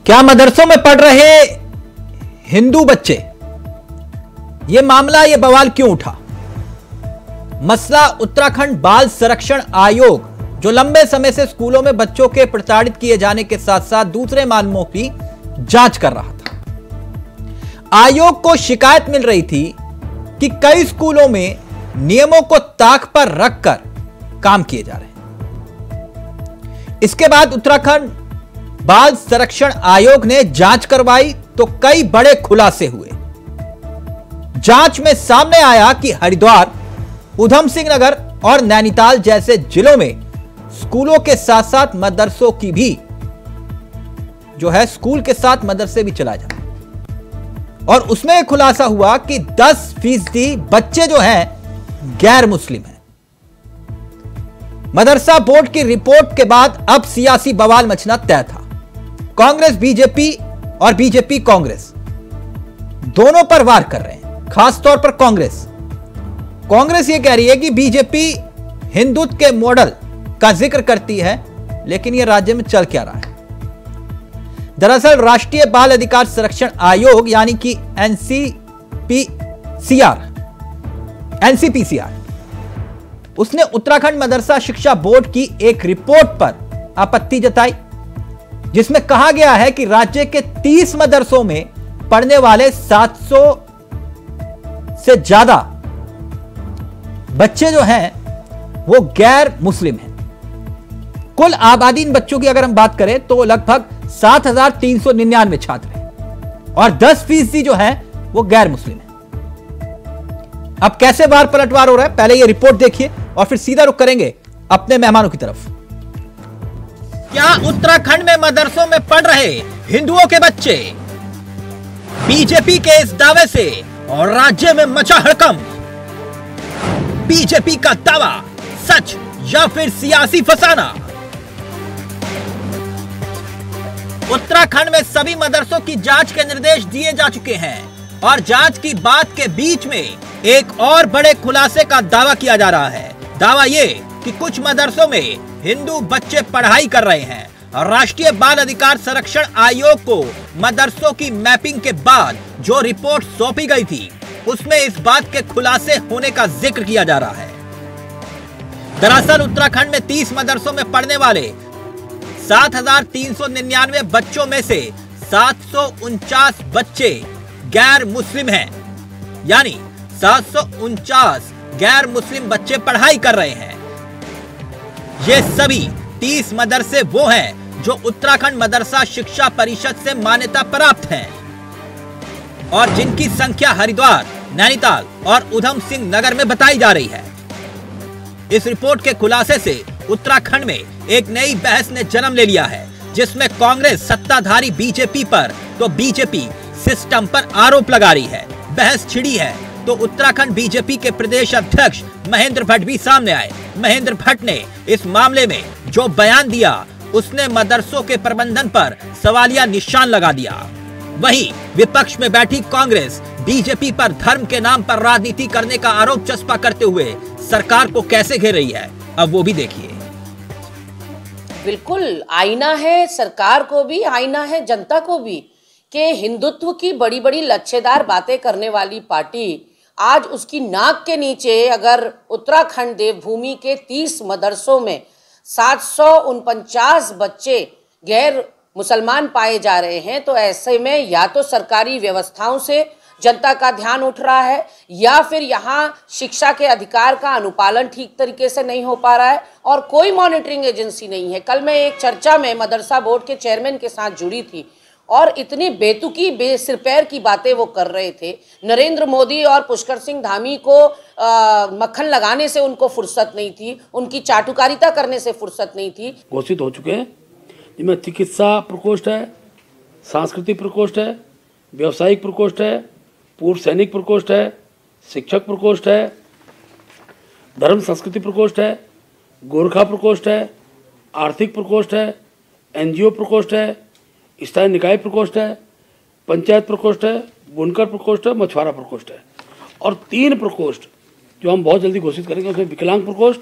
क्या मदरसों में पढ़ रहे हिंदू बच्चे, यह मामला, यह बवाल क्यों उठा? मसला उत्तराखंड बाल संरक्षण आयोग, जो लंबे समय से स्कूलों में बच्चों के प्रताड़ित किए जाने के साथ साथ दूसरे मामलों की जांच कर रहा था। आयोग को शिकायत मिल रही थी कि कई स्कूलों में नियमों को ताक पर रखकर काम किए जा रहे हैं। इसके बाद उत्तराखंड बाल संरक्षण आयोग ने जांच करवाई तो कई बड़े खुलासे हुए। जांच में सामने आया कि हरिद्वार, उधम सिंह नगर और नैनीताल जैसे जिलों में स्कूलों के साथ साथ मदरसों की भी जो है, स्कूल के साथ मदरसे भी चलाए जाते हैं। और उसमें खुलासा हुआ कि 10% बच्चे जो हैं गैर मुस्लिम हैं। मदरसा बोर्ड की रिपोर्ट के बाद अब सियासी बवाल मचना तय था। कांग्रेस बीजेपी और बीजेपी कांग्रेस दोनों पर वार कर रहे हैं। खासतौर पर कांग्रेस यह कह रही है कि बीजेपी हिंदुत्व के मॉडल का जिक्र करती है, लेकिन यह राज्य में चल क्या रहा है? दरअसल राष्ट्रीय बाल अधिकार संरक्षण आयोग यानी कि एनसीपीसीआर, उसने उत्तराखंड मदरसा शिक्षा बोर्ड की एक रिपोर्ट पर आपत्ति जताई, जिसमें कहा गया है कि राज्य के 30 मदरसों में पढ़ने वाले 700 से ज्यादा बच्चे जो हैं वो गैर मुस्लिम हैं। कुल आबादी इन बच्चों की अगर हम बात करें तो लगभग 7,399 छात्र हैं और 10% जो हैं वो गैर मुस्लिम हैं। अब कैसे बार पलटवार हो रहा है, पहले ये रिपोर्ट देखिए और फिर सीधा रुख करेंगे अपने मेहमानों की तरफ। क्या उत्तराखंड में मदरसों में पढ़ रहे हिंदुओं के बच्चे बीजेपी के इस दावे से और राज्य में मचा हड़कंप? बीजेपी का दावा सच या फिर सियासी फसाना? उत्तराखंड में सभी मदरसों की जांच के निर्देश दिए जा चुके हैं और जांच की बात के बीच में एक और बड़े खुलासे का दावा किया जा रहा है। दावा ये कि कुछ मदरसों में हिंदू बच्चे पढ़ाई कर रहे हैं और राष्ट्रीय बाल अधिकार संरक्षण आयोग को मदरसों की मैपिंग के बाद जो रिपोर्ट सौंपी गई थी उसमें इस बात के खुलासे होने का जिक्र किया जा रहा है। दरअसल उत्तराखंड में 30 मदरसों में पढ़ने वाले 7,399 बच्चों में से 749 बच्चे गैर मुस्लिम हैं, यानी 749 गैर मुस्लिम बच्चे पढ़ाई कर रहे हैं। ये सभी 30 मदरसे वो हैं जो उत्तराखंड मदरसा शिक्षा परिषद से मान्यता प्राप्त हैं और जिनकी संख्या हरिद्वार, नैनीताल और उधम सिंह नगर में बताई जा रही है। इस रिपोर्ट के खुलासे से उत्तराखंड में एक नई बहस ने जन्म ले लिया है, जिसमें कांग्रेस सत्ताधारी बीजेपी पर तो बीजेपी सिस्टम पर आरोप लगा रही है। बहस छिड़ी है तो उत्तराखंड बीजेपी के प्रदेश अध्यक्ष महेंद्र भट्ट भी सामने आए। महेंद्र भट्ट ने इस मामले में जो बयान दिया उसने मदरसों के प्रबंधन पर सवालिया निशान लगा दिया। वहीं विपक्ष में बैठी कांग्रेस बीजेपी पर धर्म के नाम पर राजनीति करने का आरोप चस्पा करते हुए सरकार को कैसे घेर रही है, अब वो भी देखिए। बिल्कुल आईना है सरकार को भी, आईना है जनता को भी, कि हिंदुत्व की बड़ी बड़ी लच्छेदार बातें करने वाली पार्टी आज उसकी नाक के नीचे अगर उत्तराखंड देवभूमि के 30 मदरसों में 749 बच्चे गैर मुसलमान पाए जा रहे हैं, तो ऐसे में या तो सरकारी व्यवस्थाओं से जनता का ध्यान उठ रहा है या फिर यहाँ शिक्षा के अधिकार का अनुपालन ठीक तरीके से नहीं हो पा रहा है और कोई मॉनिटरिंग एजेंसी नहीं है। कल मैं एक चर्चा में मदरसा बोर्ड के चेयरमैन के साथ जुड़ी थी और इतनी बेतुकी बेसिरपैर की बातें वो कर रहे थे। नरेंद्र मोदी और पुष्कर सिंह धामी को मक्खन लगाने से उनको फुर्सत नहीं थी, उनकी चाटुकारिता करने से फुर्सत नहीं थी। घोषित हो चुके हैं जिनमें चिकित्सा प्रकोष्ठ है, सांस्कृतिक प्रकोष्ठ है, व्यावसायिक प्रकोष्ठ है, पूर्व सैनिक प्रकोष्ठ है, शिक्षक प्रकोष्ठ है, धर्म संस्कृति प्रकोष्ठ है, गोरखा प्रकोष्ठ है, आर्थिक प्रकोष्ठ है, एनजीओ प्रकोष्ठ है, स्थानीय निकाय प्रकोष्ठ है, पंचायत प्रकोष्ठ है, बुनकर प्रकोष्ठ है, मछुआरा प्रकोष्ठ है और 3 प्रकोष्ठ जो हम बहुत जल्दी घोषित करेंगे उसमें विकलांग प्रकोष्ठ,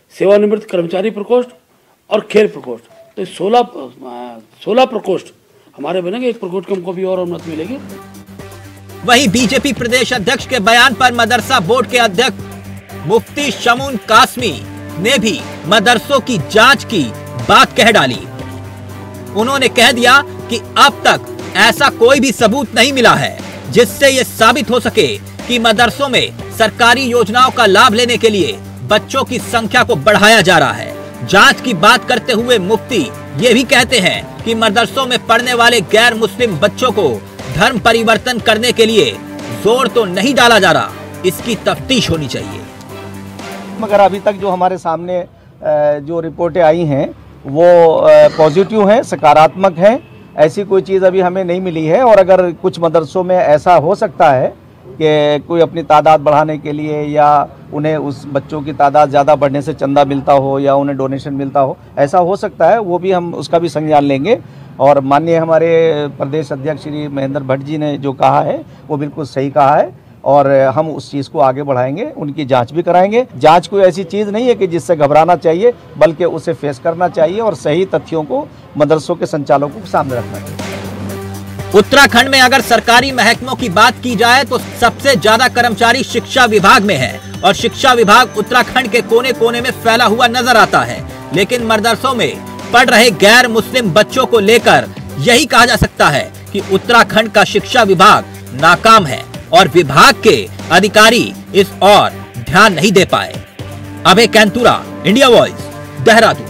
सेवानिवृत्त कर्मचारी प्रकोष्ठ और खेल प्रकोष्ठ। तो 16 प्रकोष्ठ हमारे बनेंगे एक प्रकोष्ठ को हमको भी और अनुमति मिलेगी। वहीं बीजेपी प्रदेश अध्यक्ष के बयान पर मदरसा बोर्ड के अध्यक्ष मुफ्ती शमून कासमी ने भी मदरसों की जांच की बात कह डाली। उन्होंने कह दिया कि अब तक ऐसा कोई भी सबूत नहीं मिला है जिससे ये साबित हो सके कि मदरसों में सरकारी योजनाओं का लाभ लेने के लिए बच्चों की संख्या को बढ़ाया जा रहा है। जांच की बात करते हुए मुफ्ती ये भी कहते हैं कि मदरसों में पढ़ने वाले गैर मुस्लिम बच्चों को धर्म परिवर्तन करने के लिए जोर तो नहीं डाला जा रहा, इसकी तफ्तीश होनी चाहिए। मगर अभी तक जो हमारे सामने जो रिपोर्टें आई हैं वो पॉजिटिव हैं, सकारात्मक हैं। ऐसी कोई चीज़ अभी हमें नहीं मिली है। और अगर कुछ मदरसों में ऐसा हो सकता है कि कोई अपनी तादाद बढ़ाने के लिए या उन्हें उस बच्चों की तादाद ज़्यादा बढ़ने से चंदा मिलता हो या उन्हें डोनेशन मिलता हो, ऐसा हो सकता है, वो भी हम उसका भी संज्ञान लेंगे। और माननीय हमारे प्रदेश अध्यक्ष श्री महेंद्र भट्ट जी ने जो कहा है वो बिल्कुल सही कहा है और हम उस चीज़ को आगे बढ़ाएंगे, उनकी जांच भी कराएंगे। जांच कोई ऐसी चीज़ नहीं है कि जिससे घबराना चाहिए, बल्कि उसे फेस करना चाहिए और सही तथ्यों को मदरसों के संचालकों के सामने रखना चाहिए। उत्तराखंड में अगर सरकारी महकमों की बात की जाए तो सबसे ज्यादा कर्मचारी शिक्षा विभाग में है और शिक्षा विभाग उत्तराखंड के कोने कोने में फैला हुआ नजर आता है। लेकिन मदरसों में पढ़ रहे गैर मुस्लिम बच्चों को लेकर यही कहा जा सकता है कि उत्तराखंड का शिक्षा विभाग नाकाम है और विभाग के अधिकारी इस ओर ध्यान नहीं दे पाए। Abhay Kaintura, India voice, Dehradun.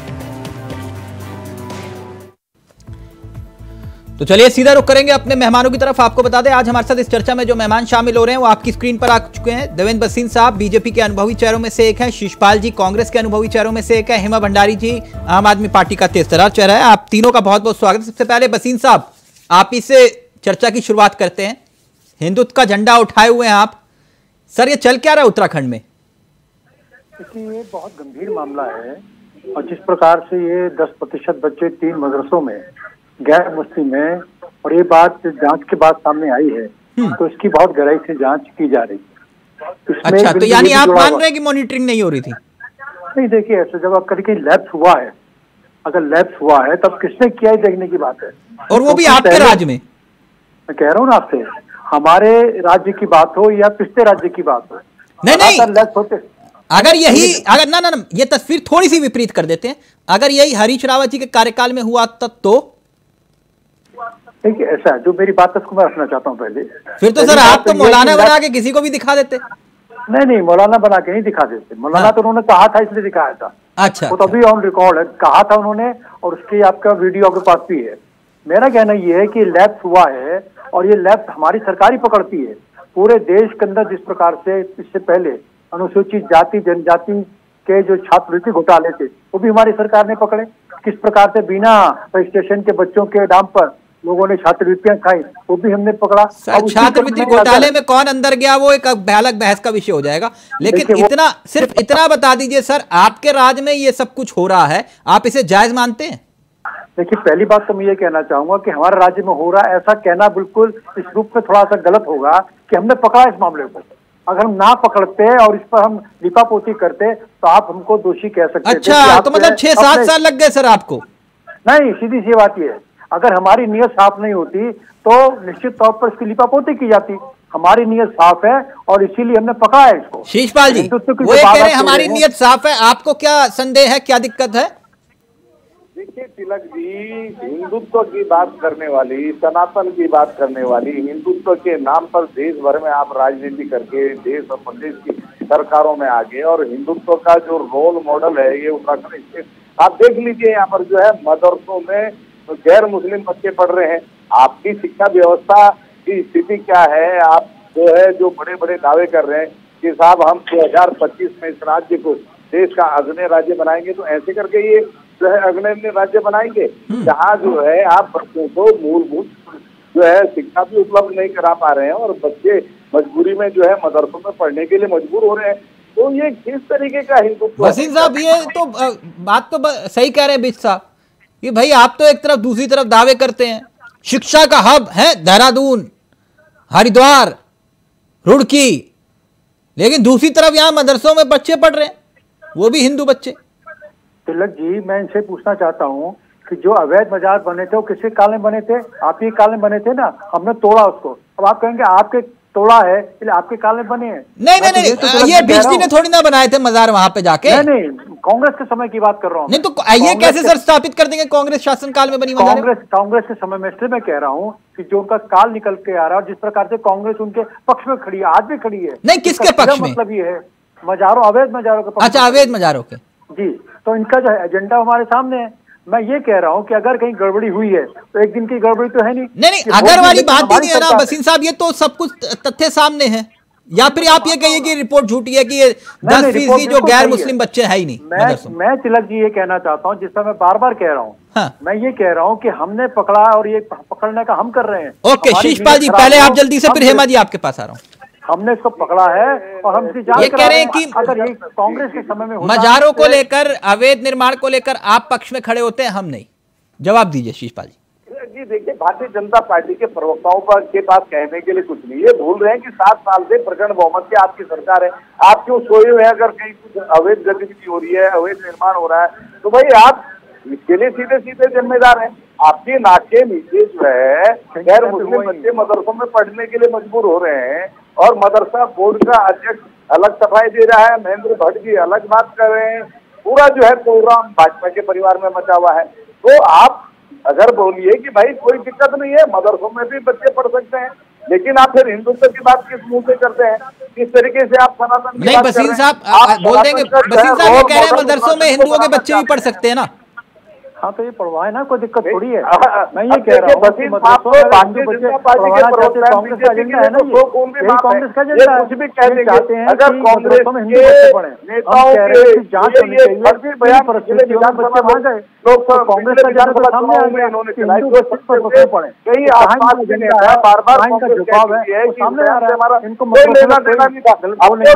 तो चलिए सीधा रुख करेंगे अपने मेहमानों की तरफ। आपको बता दें आज हमारे साथ इस चर्चा में जो मेहमान शामिल हो रहे हैं वो आपकी स्क्रीन पर आ चुके हैं। देवेंद्र बसीन साहब बीजेपी के अनुभवी चेहरों में से एक है, शिशपाल जी कांग्रेस के अनुभवी चेहरों में से एक है, हेमा भंडारी जी आम आदमी पार्टी का तेजतर्रार चेहरा है। आप तीनों का बहुत बहुत स्वागत है। सबसे पहले बसीन साहब, आप इससे चर्चा की शुरुआत करते हैं। हिंदुत्व का झंडा उठाए हुए हैं आप, सर ये चल क्या रहा है उत्तराखंड में? देखिए, ये बहुत गंभीर मामला है और जिस प्रकार से ये 10% बच्चे 3 मदरसों में गैर मुस्लिम है और ये बात जांच के बाद सामने आई है तो इसकी बहुत गहराई से जांच की जा रही है। अच्छा, तो यानी आप मान रहे हैं कि मॉनिटरिंग नहीं हो रही थी? नहीं, देखिए ऐसे जब आप कहीं लैप्स हुआ है, अगर लैप्स हुआ है तब किसने किया है देखने की बात है। और वो भी आपके राज्य में? मैं कह रहा हूँ ना आपसे, हमारे राज्य की बात हो या पिछले राज्य की बात हो, नहीं लैप्स होते। अगर यही अगर ना ये तस्वीर थोड़ी सी विपरीत कर देते हैं, अगर यही हरीश रावत जी के कार्यकाल में हुआ तब तो देखिए ऐसा है, जो मेरी बात है उसको मैं रखना चाहता हूँ पहले। फिर तो सर आप तो मौलाना बना के किसी को भी दिखा देते। नहीं, मौलाना बना के नहीं दिखा देते। मौलाना तो उन्होंने कहा था इसलिए दिखाया था। अच्छा, वो तो अभी ऑन रिकॉर्ड है, कहा था उन्होंने और उसकी आपका वीडियो आपके पास भी है। मेरा कहना ये है कि लैप्स हुआ है और ये लैप्स हमारी सरकारी पकड़ती है। पूरे देश के अंदर जिस प्रकार से इससे पहले अनुसूचित जाति जनजाति के जो छात्रवृत्ति घोटाले थे वो भी हमारी सरकार ने पकड़े। किस प्रकार से बिना रजिस्ट्रेशन के बच्चों के नाम पर लोगों ने छात्रवृत्तियां खाई वो भी हमने पकड़ा। छात्रवृत्ति घोटाले में कौन अंदर गया वो एक अलग बहस का विषय हो जाएगा, लेकिन इतना सिर्फ इतना बता दीजिए सर, आपके राज्य में ये सब कुछ हो रहा है, आप इसे जायज मानते हैं? देखिए, पहली बात तो मैं ये कहना चाहूंगा कि हमारे राज्य में हो रहा है ऐसा कहना बिल्कुल इस रूप में थोड़ा सा गलत होगा कि हमने पकड़ा इस मामले को। अगर हम ना पकड़ते और इस पर हम लिपापोती करते तो आप हमको दोषी कह सकते थे। अच्छा, तो मतलब 6-7 साल लग गए सर आपको? नहीं, सीधी सी बात ये है, अगर हमारी नीयत साफ नहीं होती तो निश्चित तौर पर इसकी लिपापोती की जाती। हमारी नीयत साफ है और इसीलिए हमने पकड़ा है इसको। शिशपाल जी वो ये कह रहे हैं हमारी नीयत साफ है, आपको क्या संदेह है, क्या दिक्कत है? देखिए तिलक जी, हिंदुत्व की बात करने वाली, सनातन की बात करने वाली, हिंदुत्व के नाम पर देश भर में आप राजनीति करके देश और प्रदेश की सरकारों में आ गए और हिंदुत्व का जो रोल मॉडल है ये उत्तराखंड स्टेट, आप देख लीजिए यहाँ पर जो है मदरसों में गैर मुस्लिम बच्चे पढ़ रहे हैं। आपकी शिक्षा व्यवस्था की स्थिति क्या है? आप जो है जो बड़े बड़े दावे कर रहे हैं कि साहब हम 2025 में इस राज्य को देश का अग्रणी राज्य बनाएंगे, तो ऐसे करके ये जो है अग्रणी राज्य बनाएंगे जहाँ जो है आप बच्चों को मूलभूत जो है शिक्षा भी उपलब्ध नहीं करा पा रहे हैं और बच्चे मजबूरी में जो है मदरसों में पढ़ने के लिए मजबूर हो रहे हैं। तो ये किस तरीके का हिंदुत्व? वसीम साहब ये तो बात तो सही कह रहे हैं बिज साहब, कि भाई आप तो एक तरफ दूसरी तरफ दावे करते हैं शिक्षा का हब है देहरादून, हरिद्वार, रुड़की, लेकिन दूसरी तरफ यहाँ मदरसों में बच्चे पढ़ रहे हैं, वो भी हिंदू बच्चे। तिलक जी, मैं इनसे पूछना चाहता हूँ कि जो अवैध बाजार बने थे वो किसके काल में बने थे? आप ही काल में बने थे ना, हमने तोड़ा उसको। अब आप कहेंगे आपके तोड़ा है इसलिए आपके काल में बने हैं। नहीं, ये बीजेपी ने थोड़ी ना बनाए थे मजार वहां पे जाके। नहीं, कांग्रेस के समय की बात कर रहा हूँ। नहीं तो ये कैसे सर स्थापित कर देंगे कांग्रेस शासनकाल में बनी मजार? कांग्रेस के समय में इसलिए मैं कह रहा हूँ कि जो उनका काल निकल के आ रहा है और जिस प्रकार से कांग्रेस उनके पक्ष में खड़ी है, आज भी खड़ी है। नहीं, किसके पक्ष में? मतलब ये है मजारों, अवैध मजारों के पक्ष। अच्छा, अवैध मजारों के। जी, तो इनका जो एजेंडा हमारे सामने है। मैं ये कह रहा हूँ कि अगर कहीं गड़बड़ी हुई है तो एक दिन की गड़बड़ी तो है नहीं। नहीं, अगर वाली बात ही नहीं है ना बसीन साहब, ये तो सब कुछ तथ्य सामने है। या फिर आप ये कहिए कि रिपोर्ट झूठी है कि ये 10% जो गैर मुस्लिम बच्चे है ही नहीं। मैं तिलक जी ये कहना चाहता हूँ, जिसका मैं बार बार कह रहा हूँ। हाँ। मैं ये कह रहा हूँ कि हमने पकड़ा और ये पकड़ने का हम कर रहे हैं। ओके शीशपाल जी, पहले आप जल्दी से, फिर हेमा जी आपके पास आ रहा हूँ। हमने इसको पकड़ा है और हम ये कह रहे हैं कि अगर ये कांग्रेस के समय में मजारों को लेकर, अवैध निर्माण को लेकर आप पक्ष में खड़े होते हैं, हम नहीं। जवाब दीजिए शीशपाल जी। देखिए, भारतीय जनता पार्टी के प्रवक्ताओं के पास कहने के लिए कुछ नहीं। ये भूल रहे हैं कि 7 साल से प्रचंड बहुमत की आपकी सरकार है। आप क्यों सोए हुए हैं? अगर कहीं कुछ अवैध गतिविधि हो रही है, अवैध निर्माण हो रहा है, तो भाई आप इसके लिए सीधे सीधे जिम्मेदार हैं। आपके नाक के नीचे जो है गैर मुस्लिम बच्चे मदरसों में पढ़ने के लिए मजबूर हो रहे हैं और मदरसा बोर्ड का अध्यक्ष अलग सफाई दे रहा है, महेंद्र भट्ट जी अलग बात कर रहे हैं। पूरा जो है प्रोग्राम भाजपा के परिवार में मचा हुआ है। तो आप अगर बोलिए कि भाई कोई दिक्कत नहीं है, मदरसों में भी बच्चे पढ़ सकते हैं, लेकिन आप फिर हिंदुत्व की बात किस मुंह से करते हैं? किस तरीके से आप सनातन की नहीं, बसीन साहब बोल देंगे, बसीन साहब ये कह रहे हैं मदरसों में हिंदुओं के बच्चे भी पढ़ सकते हैं ना। हाँ, तो ये पढ़वाए ना, कोई दिक्कत थोड़ी है। मैं ये कह रहा हूँ कांग्रेस का एजेंडा है ना, कांग्रेस का एजेंडा है। कुछ भी कह देंगे, अगर कांग्रेस के नेताओं के जांच होनी चाहिए, बच्चे वहां गए तो कांग्रेस का एजेंडा सामने आ गया। कहीं आसपास बार-बार कांग्रेस झुकाव है सामने आ रहा है। इनको लेना देना नहीं था।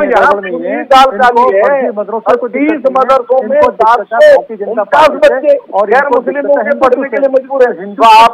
मदरसों में 749 बच्चे और गैर मुस्लिमों के पढ़ने के लिए मजबूर है। तो आप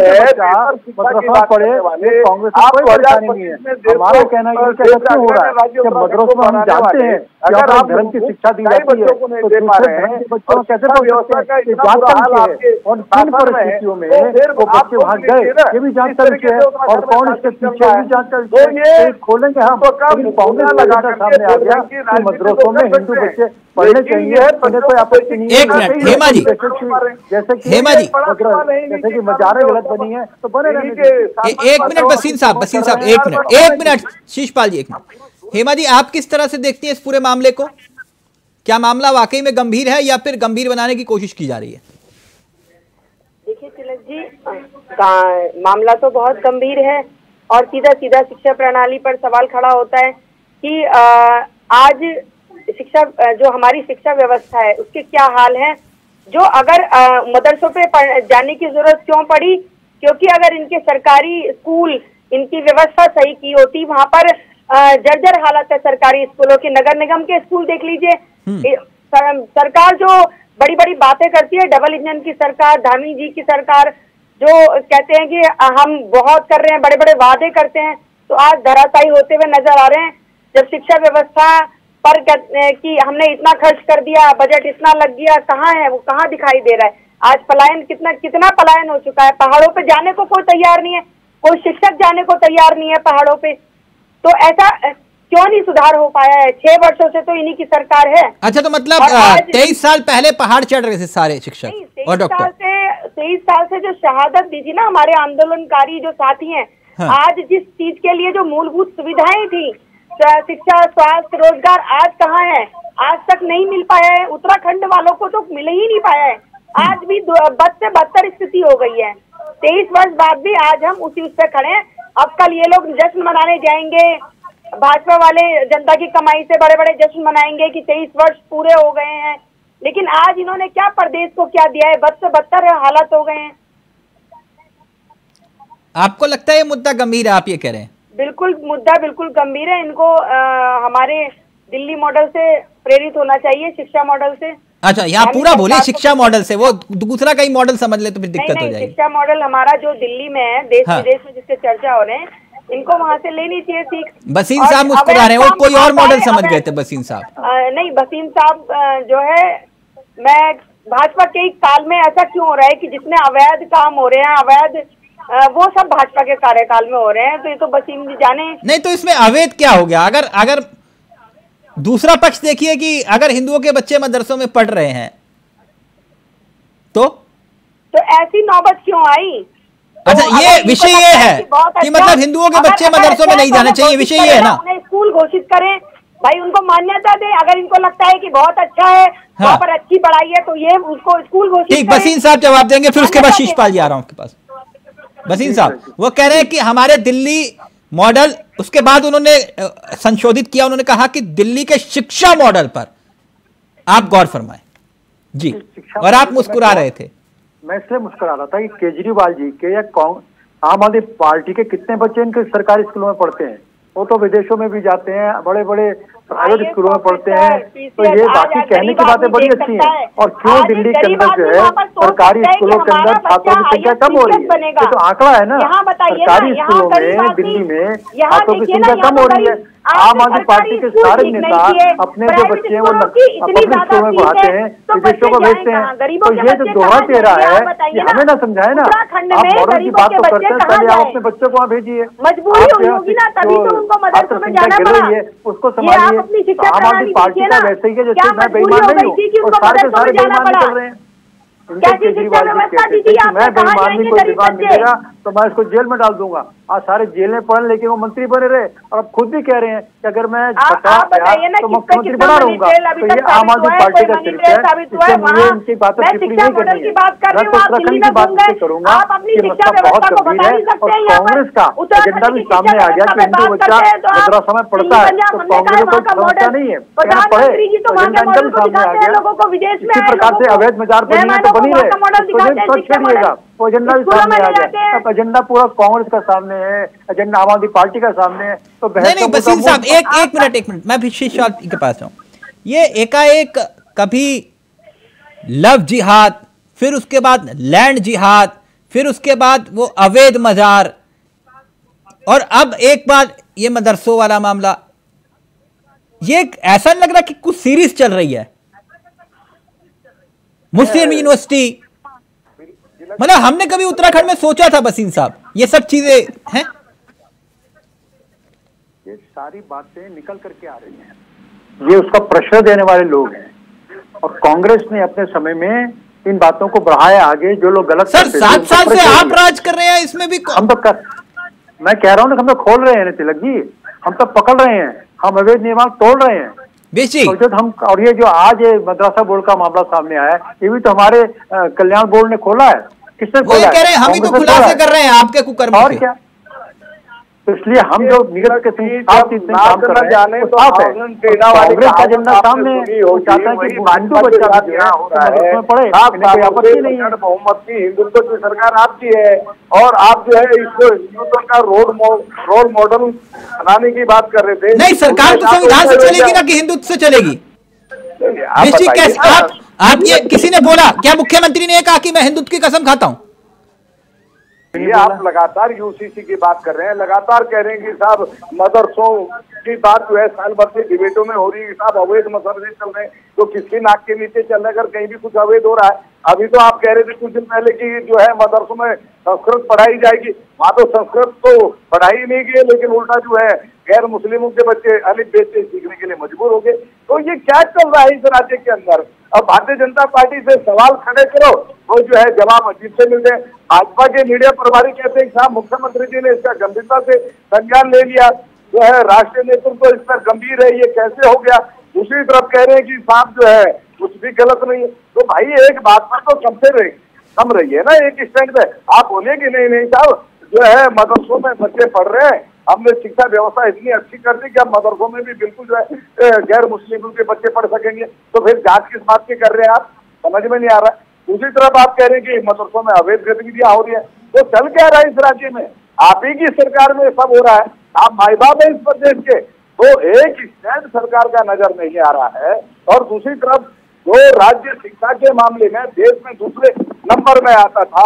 पढ़े कांग्रेस का कोई परेशानी नहीं है। हमारा कहना ये क्यों हो रहा है कि मदरसों में हम जानते हैं अगर आप धर्म की शिक्षा दी जाती है तो दूसरे धर्म के बच्चों को कैसे पढ़ सकते हैं? जांच करके है और किन परिस्थितियों में वो बच्चे वहाँ गए ये भी जांच करके है और कौन इसके पीछे भी जांच करके खोलेंगे हम। कांग्रेस लगा सामने आ गया कि मदरसों में हिंदू बच्चे पढ़ने चाहिए, पढ़ने कोई आपत्ति नहीं है। एक मिनट हेमा जी, जैसे कि हेमा जी, जैसे कि मजारें गलत बनी है तो बने रहने। एक मिनट बसीन साहब, एक मिनट शीशपाल जी, एक मिनट। हेमा जी, आप किस तरह से देखती हैं इस पूरे मामले को? क्या मामला वाकई में गंभीर है या फिर गंभीर बनाने की कोशिश की जा रही है? देखिए तिलक जी, मामला तो बहुत गंभीर है और सीधा सीधा शिक्षा प्रणाली पर सवाल खड़ा होता है कि आज शिक्षा जो हमारी शिक्षा व्यवस्था है उसके क्या हाल है। जो अगर मदरसों पे जाने की जरूरत क्यों पड़ी? क्योंकि अगर इनके सरकारी स्कूल इनकी व्यवस्था सही की होती, वहां पर जर्जर हालत है सरकारी स्कूलों की। नगर निगम के स्कूल देख लीजिए। सरकार जो बड़ी बड़ी बातें करती है, डबल इंजन की सरकार, धामी जी की सरकार, जो कहते हैं कि हम बहुत कर रहे हैं, बड़े बड़े वादे करते हैं, तो आज धराशायी होते हुए नजर आ रहे हैं। जब शिक्षा व्यवस्था पर कि हमने इतना खर्च कर दिया, बजट इतना लग गया, कहाँ है वो? कहाँ दिखाई दे रहा है? आज पलायन कितना पलायन हो चुका है। पहाड़ों पे जाने को कोई तैयार नहीं है, कोई शिक्षक जाने को तैयार नहीं है पहाड़ों पे। तो ऐसा क्यों नहीं सुधार हो पाया है? 6 वर्षों से तो इन्हीं की सरकार है। अच्छा, तो मतलब 23 साल पहले पहाड़ चढ़ रहे थे सारे शिक्षक और डॉक्टर। 23 साल से जो शहादत दी थी ना हमारे आंदोलनकारी जो साथी हैं, हाँ। आज जिस चीज के लिए जो मूलभूत सुविधाएं थी, शिक्षा, स्वास्थ्य, रोजगार, आज कहाँ है? आज तक नहीं मिल पाया है। उत्तराखंड वालों को तो मिल ही नहीं पाया है। आज भी बद से बदतर स्थिति हो गई है। 23 वर्ष बाद भी आज हम उसी उस पे खड़े हैं। अब कल ये लोग जश्न मनाने जाएंगे, भाजपा वाले जनता की कमाई से बड़े बड़े जश्न मनाएंगे कि 23 वर्ष पूरे हो गए हैं, लेकिन आज इन्होंने क्या प्रदेश को क्या दिया है? बद से बदतर हालात हो गए हैं। आपको लगता है ये मुद्दा गंभीर है? आप ये कह रहे हैं? बिल्कुल, मुद्दा बिल्कुल गंभीर है। इनको हमारे दिल्ली मॉडल से प्रेरित होना चाहिए, शिक्षा मॉडल से। अच्छा, यहाँ पूरा बोले शिक्षा मॉडल से, वो दूसरा कहीं मॉडल समझ ले तो फिर दिक्कत हो जाएगी। शिक्षा मॉडल हमारा जो दिल्ली में है, देश विदेश में जिसके चर्चा हो रहे हैं, इनको वहाँ से लेनी चाहिए सीख। बसीन साहब मुस्कुरा रहे हैं, वो कोई और मॉडल समझ गए थे बसीन साहब। नहीं, बसीन साहब जो है, मैं भाजपा के काल में ऐसा क्यों हो रहा है कि जितने अवैध काम हो रहे हैं, अवैध वो सब भाजपा के कार्यकाल में हो रहे हैं? तो ये तो वसीम जी जाने। नहीं तो इसमें अवैध क्या हो गया? अगर दूसरा पक्ष देखिए कि अगर हिंदुओं के बच्चे मदरसों में पढ़ रहे हैं तो ऐसी नौबत क्यों आई? अच्छा, ये विषय ये है कि मतलब हिंदुओं के बच्चे मदरसों में नहीं जाने चाहिए, विषय ये है ना? उन्हें स्कूल घोषित करें भाई, उनको मान्यता दे। अगर इनको लगता है कि बहुत अच्छा है, वहाँ पर अच्छी पढ़ाई है, तो ये उसको स्कूल घोषित ठीक। वसीम साहब जवाब देंगे, फिर उसके बाद शीशपाल जी आ रहा हूं आपके पास। वसीम साहब वो कह रहे हैं कि हमारे दिल्ली मॉडल, उसके बाद उन्होंने संशोधित किया, उन्होंने कहा कि दिल्ली के शिक्षा मॉडल पर आप गौर फरमाएं जी। और आप मुस्कुरा रहे थे। मैं इसलिए मुस्कुरा रहा था कि केजरीवाल जी के या आम आदमी पार्टी के कितने बच्चे इनके सरकारी स्कूलों में पढ़ते हैं? वो तो विदेशों में भी जाते हैं, बड़े बड़े प्राइवेट स्कूलों में पढ़ते हैं। तो ये बाकी कहने की बातें बड़ी अच्छी हैं। और क्यों दिल्ली के अंदर जो है सरकारी स्कूलों के अंदर छात्रों की संख्या कम हो रही है? ये तो आंकड़ा है ना। सरकारी स्कूलों में दिल्ली में छात्रों की संख्या कम हो रही है। आम आदमी पार्टी के सारे नेता अपने जो बच्चे हैं वो पब्लिक स्कूलों में पढ़ाते हैं, विदेशों को भेजते हैं। तो ये जो दोहरा चेहरा है ये हमें ना समझाए ना। आप मॉडल की बात तो करते हैं, पहले आप अपने बच्चों को वहाँ भेजिए। मजबूरी होगी ना, तभी तो उनको मदरसों में जाना पड़ा। उसको संभालिए। आम आदमी पार्टी का वैसे ही है जैसे मैं बेईमान नहीं हूँ और सारे के सारे बेईमान निकल रहे हैं। केजरीवाल जी कहते थे कि मैं बेईमानी को बेईमान मिलेगा तो मैं इसको जेल में डाल दूंगा। आज सारे जेल में पड़े, लेकिन वो मंत्री बने रहे और अब खुद भी कह रहे हैं कि अगर मैं तो मुख्यमंत्री बना रहूंगा। तो ये आम आदमी पार्टी का चरित्र है, इसलिए मुझे इनकी बातों की टिप्पणी नहीं करनी है। मैं तो उत्तराखंड की बात से करूंगा कि मतलब बहुत गंभीर है। और कांग्रेस का एजेंडा भी सामने आ गया कि हिंदू बच्चा मदरसा में पढ़ता है तो कांग्रेस को कोई समस्या नहीं है, पढ़े। एजेंडा भी सामने आ गया। इसी प्रकार से अवैध मजार बनी है तो बनी रहे, छोड़िएगा। वो एजेंडा भी सामने आ गया। अब एजेंडा पूरा कांग्रेस का सामने है, एजेंडा आम आदमी पार्टी का सामने है। तो नहीं वसीम साहब एक मिनट मैं भी शीशपाल के पास जाऊं। ये एकाएक कभी लव जिहाद, फिर उसके बाद लैंड जिहाद, फिर उसके बाद वो अवैध मजार, और अब एक बार ये मदरसों वाला मामला। ये ऐसा लग रहा कि कुछ सीरीज चल रही है। मुस्लिम यूनिवर्सिटी, मतलब हमने कभी उत्तराखंड में सोचा था वसीम साहब ये सब चीजें हैं? ये सारी बातें निकल करके आ रही हैं। ये उसका प्रेशर देने वाले लोग हैं और कांग्रेस ने अपने समय में इन बातों को बढ़ाया आगे। जो लोग गलत सर 7 साल से आप राज कर रहे हैं, इसमें भी हम तो मैं कह रहा हूँ ना, हम तो खोल रहे हैं तिलक जी, हम तो पकड़ रहे हैं, हम अवैध निर्माण तोड़ रहे हैं। और ये जो आज मदरसा बोर्ड का मामला सामने आया है, ये भी तो हमारे कल्याण बोर्ड ने खोला है। किसने खोला है? हम ही तो खुलासे कर रहे हैं आपके कुकर्म और क्या। तो इसलिए हम जो निगत के काम कर रहे हैं तो कांग्रेस का एजेंडा सामने चाहता है कि हिंदू बच्चा पढ़े, कोई आपत्ति नहीं है। बहुमत की हिंदुत्व की सरकार आपकी है और आप जो है इसको हिंदुत्व का रोल मॉडल बनाने की बात कर रहे थे। नहीं, सरकार तो संविधान से चलेगी ना कि हिंदुत्व से चलेगी? आप ये किसी ने बोला क्या? मुख्यमंत्री ने कहा कि मैं हिंदुत्व की कसम खाता हूं? ये आप लगातार यूसीसी की बात कर रहे हैं, लगातार कह रहे हैं कि साहब मदरसों की बात जो है साल भर से डिबेटों में हो रही है, साहब अवैध मदरसे चल रहे हैं। तो किसकी नाक के नीचे चल रहा है? अगर कहीं भी कुछ अवैध हो रहा है, अभी तो आप कह रहे थे कुछ दिन पहले कि जो है मदरसों में संस्कृत पढ़ाई जाएगी। वहाँ तो संस्कृत तो पढ़ाई नहीं गई, लेकिन उल्टा जो है गैर मुस्लिमों के बच्चे अलिफ बेत से सीखने के लिए मजबूर हो गए। तो ये क्या चल रहा है इस राज्य के अंदर? अब भारतीय जनता पार्टी से सवाल खड़े करो, वो जो है जवाब अजीब से मिलते हैं। भाजपा के मीडिया प्रभारी कहते हैं साहब मुख्यमंत्री जी ने इसका गंभीरता से संज्ञान ले लिया, जो है राष्ट्रीय नेतृत्व इस पर गंभीर है, ये कैसे हो गया। दूसरी तरफ कह रहे हैं कि साहब जो है कुछ भी गलत नहीं है। तो भाई एक बात पर तो कम रही है ना, एक स्टैंड पे। आप बोले कि नहीं साहब जो है मदरसों में बच्चे पढ़ रहे हैं, हमने शिक्षा व्यवस्था इतनी अच्छी कर दी कि अब मदरसों में भी बिल्कुल जो है गैर मुस्लिमों के बच्चे पढ़ सकेंगे। तो फिर जांच किस बात की कर रहे हैं आप? समझ में नहीं आ रहा है। दूसरी तरफ आप कह रहे हैं कि मदरसों में अवैध गतिविधियां हो रही है। तो चल क्या रहा है इस राज्य में? आप ही की सरकार में सब हो रहा है, आप माई बाप है इस प्रदेश के। तो एक स्टैंड सरकार का नजर नहीं आ रहा है। और दूसरी तरफ जो राज्य शिक्षा के मामले में देश में दूसरे नंबर में आता था,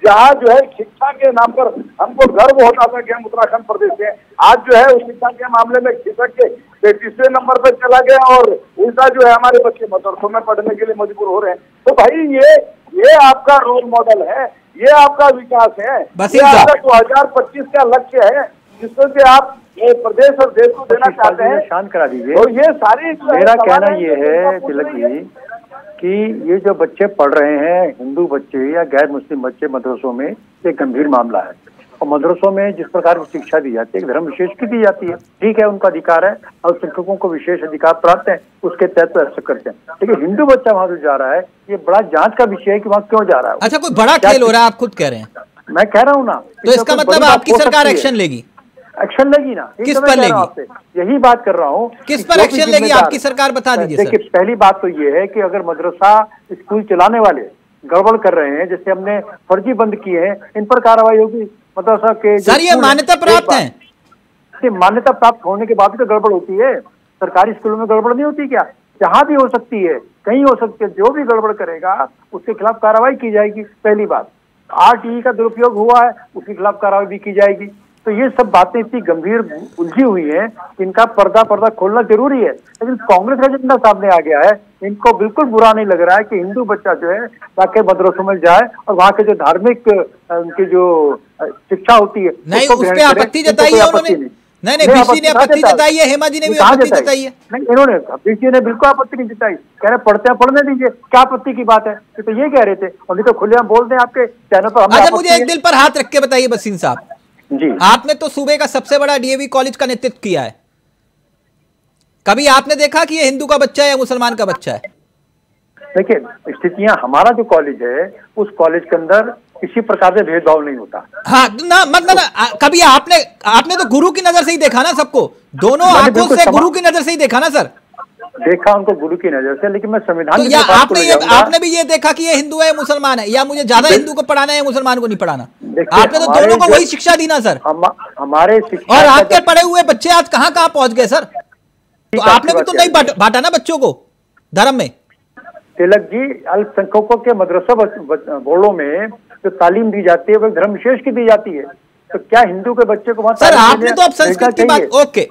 जहाँ जो है शिक्षा के नाम पर हमको गर्व होता था कि हम उत्तराखंड प्रदेश से, आज जो है उस शिक्षा के मामले में खिसक के 33वें नंबर पर चला गया और उल्टा जो है हमारे बच्चे मदरसों में पढ़ने के लिए मजबूर हो रहे हैं। तो भाई ये आपका रोल मॉडल है, ये आपका विकास है, ये आपका 2025 का लक्ष्य है जिसमें से आप प्रदेश और देश को देना चाहते हैं। शांत करा दीजिए। तो ये सारी मेरा कहना ये है तिलक जी कि ये जो बच्चे पढ़ रहे हैं, हिंदू बच्चे या गैर मुस्लिम बच्चे मदरसों में, एक गंभीर मामला है। और मदरसों में जिस प्रकार की शिक्षा दी जाती है, एक धर्म विशेष की दी जाती है, ठीक है, उनका अधिकार है और शिक्षकों को विशेष अधिकार प्राप्त है, उसके तहत तो ऐसा करते हैं। लेकिन हिंदू बच्चा वहां जो जा रहा है, ये बड़ा जांच का विषय है कि वहाँ क्यों जा रहा है। अच्छा, कोई बड़ा खेल हो रहा है, आप खुद कह रहे हैं। मैं कह रहा हूँ ना, तो इसका मतलब आपकी सरकार एक्शन लेगी? एक्शन लेगी ना। किस पर लेगी? यही बात कर रहा हूँ। किस पर एक्शन लेगी आपकी सरकार, बता दीजिए। देखिए, पहली बात तो ये है कि अगर मदरसा स्कूल चलाने वाले गड़बड़ कर रहे हैं, जैसे हमने फर्जी बंद किए हैं, इन पर कार्रवाई होगी। मदरसा के सर ये मान्यता प्राप्त है। मान्यता प्राप्त होने के बाद भी तो गड़बड़ होती है। सरकारी स्कूलों में गड़बड़ नहीं होती क्या? जहाँ भी हो सकती है, कहीं हो सकती है। जो भी गड़बड़ करेगा उसके खिलाफ कार्रवाई की जाएगी। पहली बात, RTE का दुरुपयोग हुआ है, उसके खिलाफ कार्रवाई भी की जाएगी। तो ये सब बातें इतनी गंभीर उलझी हुई हैं, इनका पर्दा खोलना जरूरी है। लेकिन कांग्रेस का एजेंडा सामने आ गया है। इनको बिल्कुल बुरा नहीं लग रहा है कि हिंदू बच्चा जो है जाके मदरसों में जाए और वहाँ के जो धार्मिक उनकी जो शिक्षा होती है, नहीं उस पे आपत्ति जताई है उन्होंने। नहीं बीसी ने आपत्ति जताई है, हेमा जी ने भी आपत्ति जताई है। नहीं, इन्होंने बीसी ने बिल्कुल आपत्ति नहीं जताई। कह रहे पढ़ते हैं, पढ़ने दीजिए, क्या आपत्ति की बात है। तो ये कह रहे थे, और नहीं तो खुलेआम बोल दें आपके चैनल पर। अच्छा, मुझे एक दिल पर हाथ रख के बताइए बसीन साहब जी, आपने तो सूबे का सबसे बड़ा DAV कॉलेज का नेतृत्व किया है, कभी आपने देखा कि ये हिंदू का बच्चा है या मुसलमान का बच्चा है? देखिए, स्थितियां, हमारा जो कॉलेज है उस कॉलेज के अंदर किसी प्रकार से भेदभाव नहीं होता। हाँ ना, मतलब कभी आपने तो गुरु की नजर से ही देखा ना सबको, दोनों आंखों से गुरु की नजर से ही देखा ना सर? देखा उनको गुरु की नजर से, लेकिन मैं संविधान तो आपने भी ये देखा कि ये हिंदू है मुसलमान है, या मुझे ज्यादा हिंदू को पढ़ाना है मुसलमान को नहीं पढ़ाना? आपने तो दोनों को वही शिक्षा दी ना सर। हमारे और आपके पढ़े हुए बच्चे आज कहाँ पहुंच गए सर? तो आपने भी तो नहीं बांटा ना बच्चों को धर्म में। तिलक जी, अल्पसंख्यकों के मदरसा बोर्डों में जो तालीम दी जाती है वो धर्म विशेष की दी जाती है। तो क्या हिंदू के बच्चे को वहां? सर आपने तो अब संस्कृत की बात, ओके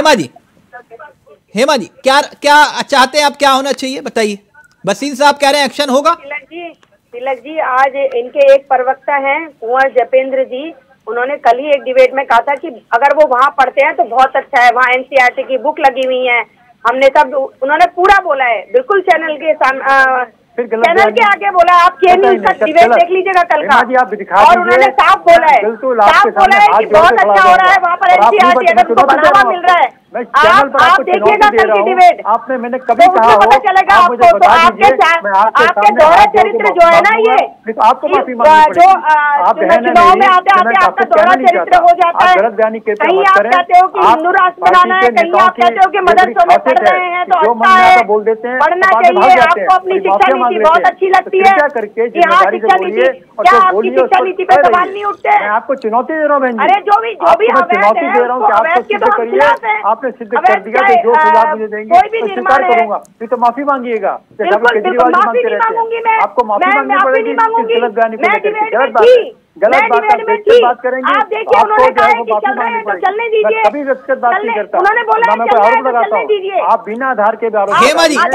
हेमा जी क्या चाहते हैं आप, क्या होना चाहिए बताइए? बसीन साहब कह रहे हैं एक्शन होगा। तिलक जी आज इनके एक प्रवक्ता हैं कुंवर जपेंद्र जी, उन्होंने कल ही एक डिबेट में कहा था कि अगर वो वहाँ पढ़ते हैं तो बहुत अच्छा है, वहाँ NCERT की बुक लगी हुई है। हमने सब, उन्होंने पूरा बोला है, बिल्कुल चैनल के चैनल के आगे बोला। आप का डिबेट देख लीजिएगा कल का, और उन्होंने साफ बोला है कि बहुत अच्छा हो रहा है वहाँ पर NCERT, अगर उसको बढ़ावा मिल रहा है। आप देखिएगा कल की डिबेट, आपने मैंने कभी कहा पता चलेगा आपको। तो आपके दोहरा चरित्र जो है ना, ये आपको माफी जो चुनाव में आते आपका दोहरा चरित्र हो जाता है। कहीं आप कहते हो कि हिंदू राष्ट्र बनाना है, कहीं आप कहते हो कि मदरसों में पढ़ रहे हैं तो अच्छा है, पढ़ना चाहिए। आपको अपनी शिक्षा नीति बहुत अच्छी लगती है कि हाँ शिक्षा नीति, क्या आपकी शिक्षा नीति पे सवाल नहीं उठते? मैं आपको चुनौती दे रहा हूँ। अरे जो भी चुनौती दे रहा हूँ कि आप सिद्ध करिए। आपने सिद्ध कर दिया कि जो सुझाव मुझे देंगे तो स्वीकार करूंगा, फिर तो माफी मांगिएगा। बिल्कुल माफी नहीं मांगूंगी मैं, आपको माफी मांगनी पड़ेगी। गलत बयानी मैं डिबेट में थी। बात करेंगे, आप देखिए उन्होंने कहा है कि चल रहे हैं तो चलने दीजिए। कभी व्यक्तिगत बात नहीं करता, उन्होंने बोला है चल रहे हैं तो चलने दीजिए। आप बिना आधार के हेमा जी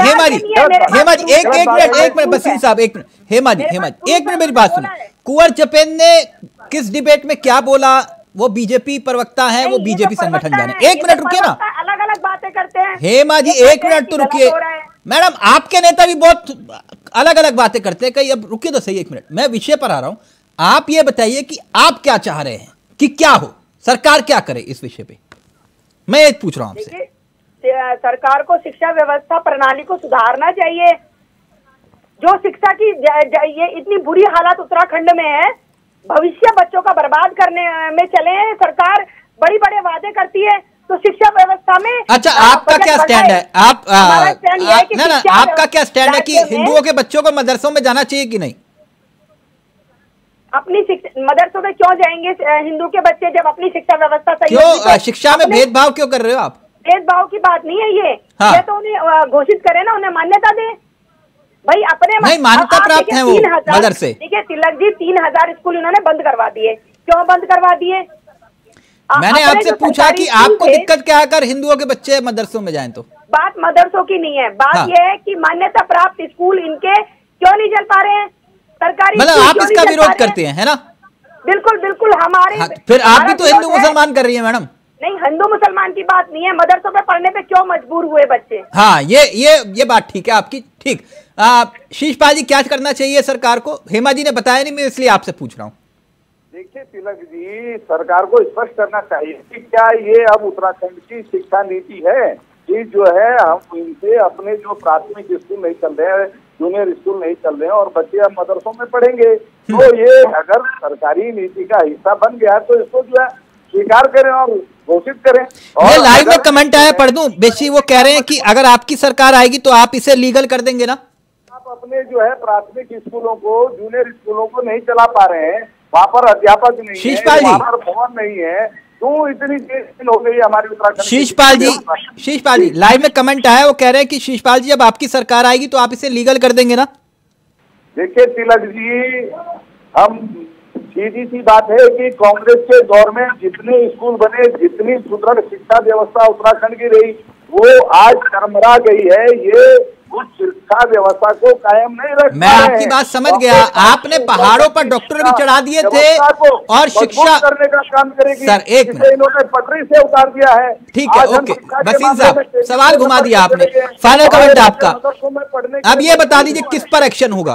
एक मिनट बसीन साहब, एक मिनट हेमा जी एक मिनट मेरी बात सुनिए। कुंवर जपेंद्र ने किस डिबेट में क्या बोला? वो बीजेपी प्रवक्ता है, वो बीजेपी संगठन जाने। एक मिनट रुकिए ना, अलग अलग बातें करते हैं। हेमा जी एक मिनट तो रुकिए। मैडम आपके नेता भी बहुत अलग अलग बातें करते हैं कई। अब रुकिए तो सही एक मिनट, मैं विषय पर आ रहा हूं। आप ये बताइए कि आप क्या चाह रहे हैं कि क्या हो, सरकार क्या करे इस विषय पे? मैं ये पूछ रहा हूं आपसे। सरकार को शिक्षा व्यवस्था प्रणाली को सुधारना चाहिए। जो शिक्षा की ये इतनी बुरी हालत उत्तराखंड में है, भविष्य बच्चों का बर्बाद करने में चले हैं। सरकार बड़ी बड़े वादे करती है तो शिक्षा व्यवस्था में। अच्छा आपका क्या स्टैंड है? आपका क्या स्टैंड है कि हिंदुओं के बच्चों को मदरसों में जाना चाहिए कि नहीं? अपनी मदरसों में क्यों जाएंगे हिंदू के बच्चे जब अपनी शिक्षा व्यवस्था सही? क्यों शिक्षा में भेदभाव क्यों कर रहे हो आप? भेदभाव की बात नहीं है ये। हाँ। ये तो उन्हें घोषित करे ना, उन्हें मान्यता दे। भाई अपने नहीं, मान्यता प्राप्त है वो मदरसे। देखिए तिलक जी, 3000 स्कूल इन्होंने बंद करवा दिए। क्यों बंद करवा दिए? मैंने आपसे पूछा कि आपको दिक्कत क्या है अगर हिंदुओं के बच्चे मदरसों में जाएं तो? बात मदरसों की नहीं है, बात हाँ। यह है कि मान्यता प्राप्त स्कूल इनके क्यों नहीं चल पा रहे हैं? सरकारी मतलब स्कूल आप क्यों इसका नहीं चल पा विरोध रहे हैं? करते हैं, है ना? बिल्कुल बिल्कुल हमारे हाँ, फिर आप भी तो हिंदू विरोध है। मुसलमान कर रही है मैडम। नहीं, हिंदू मुसलमान की बात नहीं है, मदरसों पे पढ़ने पे क्यों मजबूर हुए बच्चे? हाँ, ये बात ठीक है आपकी। ठीक, शीशपाल जी क्या करना चाहिए सरकार को? हेमा जी ने बताया नहीं, मैं इसलिए आपसे पूछ रहा हूँ। देखिए तिलक जी, सरकार को स्पष्ट करना चाहिए कि क्या ये अब उत्तराखंड की शिक्षा नीति है कि जो है हम इनसे अपने जो प्राथमिक स्कूल नहीं चल रहे हैं, जूनियर स्कूल नहीं चल रहे हैं और बच्चे अब मदरसों में पढ़ेंगे, तो ये अगर सरकारी नीति का हिस्सा बन गया है तो इसको जो है स्वीकार करें और घोषित करें। ये लाइव में कमेंट आया, पढ़ दूं? बेशी वो कह रहे हैं कि अगर आपकी सरकार आएगी तो आप इसे लीगल कर देंगे ना? आप अपने जो है प्राथमिक स्कूलों को, जूनियर स्कूलों को नहीं चला पा रहे हैं, वहाँ पर अध्यापक नहीं है, शीशपाल जी, वहाँ पर भवन नहीं है, क्यों इतनी देर हो गई हमारी उत्तराखंड? शीशपाल जी लाइव में कमेंट आया, वो कह रहे हैं कि शीशपाल जी जब आपकी सरकार आएगी तो आप इसे लीगल कर देंगे ना? देखिए तिलक जी, हम सीधी सी बात है कि कांग्रेस के दौर में जितने स्कूल बने, जितनी सुदृढ़ शिक्षा व्यवस्था उत्तराखंड की रही, वो आज चरमरा गई है। ये उस शिक्षा व्यवस्था को कायम नहीं रख। मैं आपकी बात समझ गया। आपने पहाड़ों पर डॉक्टर भी चढ़ा दिए थे और शिक्षा करने का काम करेगी। सर एक मिनट, इन्होंने पटरी से उतार दिया है। ठीक है, ओके वसीम साहब, सवाल घुमा दिया आपने। फाइनल कमेंट आपका। अब ये बता दीजिए किस पर एक्शन होगा?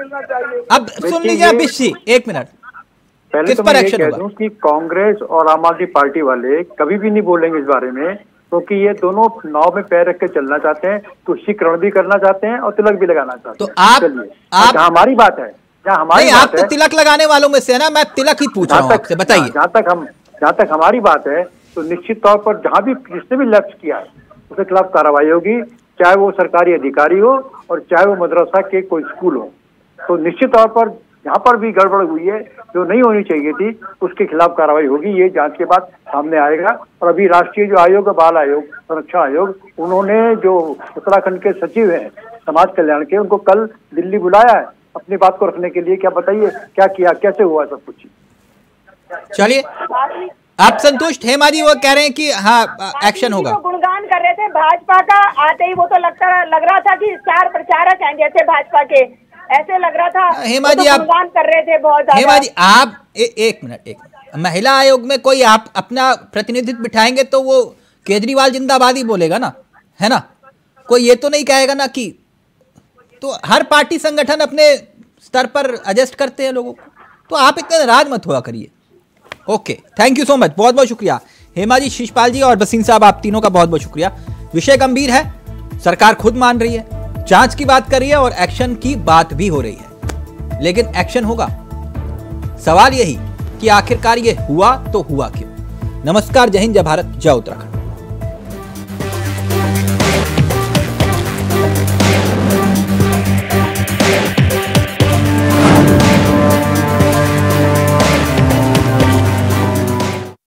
अब सुन लीजिए बिशी, एक मिनट, पहले किस तो पर मैं ये एक्शन कह होगा? दूं कि कांग्रेस और आम आदमी पार्टी वाले कभी भी नहीं बोलेंगे इस बारे में, क्योंकि ये दोनों नाव में पैर रख के चलना चाहते हैं, तुष्टीकरण भी करना चाहते हैं और तिलक भी लगाना चाहते हैं। तो आप जहाँ हमारी बात है, जहाँ हमारी नहीं, बात आप तो है, तिलक लगाने वालों में से है ना, मैं तिलक ही पूछ रहा हूँ आपसे, बताइए। जहाँ तक हमारी बात है तो निश्चित तौर पर जहाँ भी जिसने भी लक्ष्य किया है उसके खिलाफ कार्रवाई होगी, चाहे वो सरकारी अधिकारी हो और चाहे वो मदरसा के कोई स्कूल हो। तो निश्चित तौर पर जहाँ पर भी गड़बड़ हुई है, जो नहीं होनी चाहिए थी, उसके खिलाफ कार्रवाई होगी। ये जांच के बाद सामने आएगा। और अभी राष्ट्रीय जो आयोग है, बाल आयोग, संरक्षण आयोग, उन्होंने जो उत्तराखंड के सचिव हैं समाज कल्याण के, उनको कल दिल्ली बुलाया है अपनी बात को रखने के लिए। क्या बताइए क्या किया, कैसे हुआ सब कुछ? चलिए, आप संतुष्ट? हेमा जी वो कह रहे हैं कि हाँ एक्शन होगा। तो गुणगान कर रहे थे भाजपा का, आते ही वो तो लग रहा था कि स्टार प्रचारक हैं जैसे भाजपा के, ऐसे लग रहा था। हेमा जी आप गुणगान कर रहे थे बहुत ज्यादा। हेमा जी आप एक मिनट, महिला आयोग में कोई आप अपना प्रतिनिधित्व बिठाएंगे तो वो केजरीवाल जिंदाबाद ही बोलेगा ना, है ना? कोई ये तो नहीं कहेगा ना कि, तो हर पार्टी संगठन अपने स्तर पर एडजस्ट करते हैं लोगों को, तो आप इतने नाराज मत हुआ करिए। Okay, thank you so much, बहुत बहुत शुक्रिया हेमा जी, शीशपाल जी और वसीम साहब, आप तीनों का बहुत बहुत शुक्रिया। विषय गंभीर है, सरकार खुद मान रही है, जांच की बात कर रही है और एक्शन की बात भी हो रही है, लेकिन एक्शन होगा? सवाल यही कि आखिरकार ये हुआ तो हुआ क्यों? नमस्कार, जय हिंद, जय भारत, जय उत्तराखंड।